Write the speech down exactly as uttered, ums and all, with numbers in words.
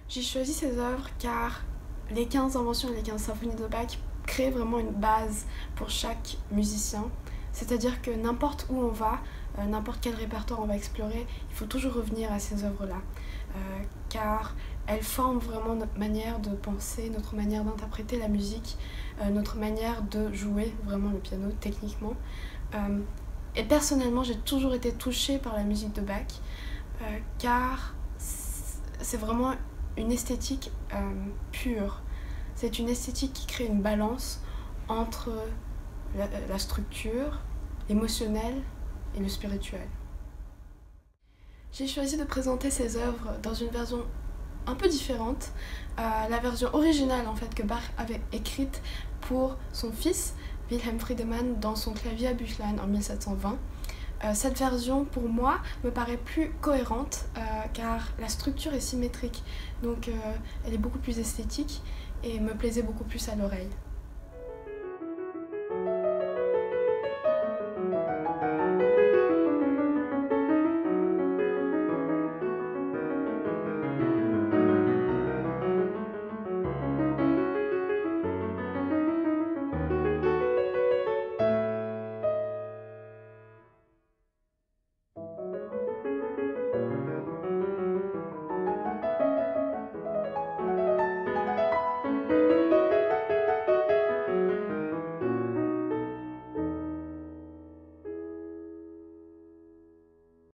J'ai choisi ces œuvres car les quinze inventions et les quinze symphonies de Bach créent vraiment une base pour chaque musicien. C'est-à-dire que n'importe où on va, euh, n'importe quel répertoire on va explorer, il faut toujours revenir à ces œuvres-là. Euh, car elles forment vraiment notre manière de penser, notre manière d'interpréter la musique, euh, notre manière de jouer vraiment le piano techniquement. Euh, et personnellement, j'ai toujours été touchée par la musique de Bach, euh, car c'est vraiment une esthétique euh, pure. C'est une esthétique qui crée une balance entre la, la structure, l'émotionnel et le spirituel. J'ai choisi de présenter ces œuvres dans une version un peu différente, euh, la version originale en fait que Bach avait écrite pour son fils Wilhelm Friedemann dans son clavier à Büchlein en mille sept cent vingt. Euh, cette version pour moi me paraît plus cohérente euh, car la structure est symétrique, donc euh, elle est beaucoup plus esthétique et me plaisait beaucoup plus à l'oreille.